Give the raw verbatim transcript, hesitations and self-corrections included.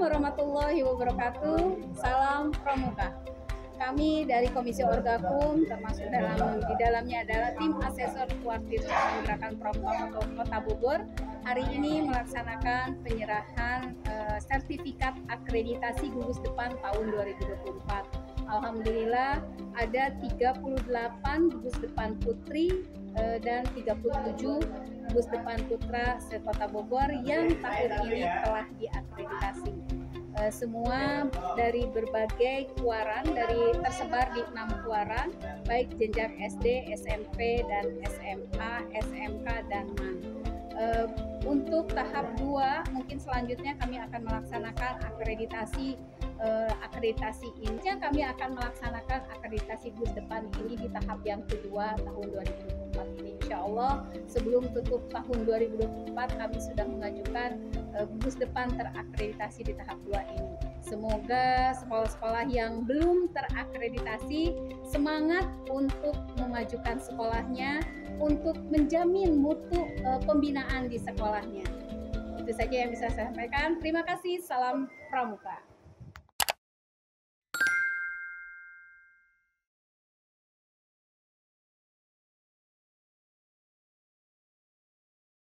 warahmatullahi wabarakatuh. Salam Pramuka. Kami dari Komisi Orgakum, termasuk dalam di dalamnya adalah tim asesor kuartir Gerakan Pramuka Kota Bogor, hari ini melaksanakan penyerahan uh, sertifikat akreditasi gugus depan tahun dua ribu dua puluh empat. Alhamdulillah ada tiga puluh delapan gugus depan putri uh, dan tiga puluh tujuh gugus depan putra se-Kota Bogor yang tahun ini telah diakreditasi. Uh, semua dari berbagai kuaran, dari tersebar di enam kuaran, baik jenjang S D, S M P, dan S M A, S M K, dan M A N. Uh, untuk tahap dua, mungkin selanjutnya kami akan melaksanakan akreditasi uh, akreditasi ini. Kami akan melaksanakan akreditasi gugus depan ini di tahap yang kedua tahun dua ribu dua puluh empat ini. Insya Allah sebelum tutup tahun dua ribu dua puluh empat kami sudah mengajukan uh, gugus depan terakreditasi di tahap dua ini. Semoga sekolah-sekolah yang belum terakreditasi semangat untuk memajukan sekolahnya, untuk menjamin mutu uh, pembinaan di sekolahnya. Itu saja yang bisa saya sampaikan. Terima kasih. Salam Pramuka.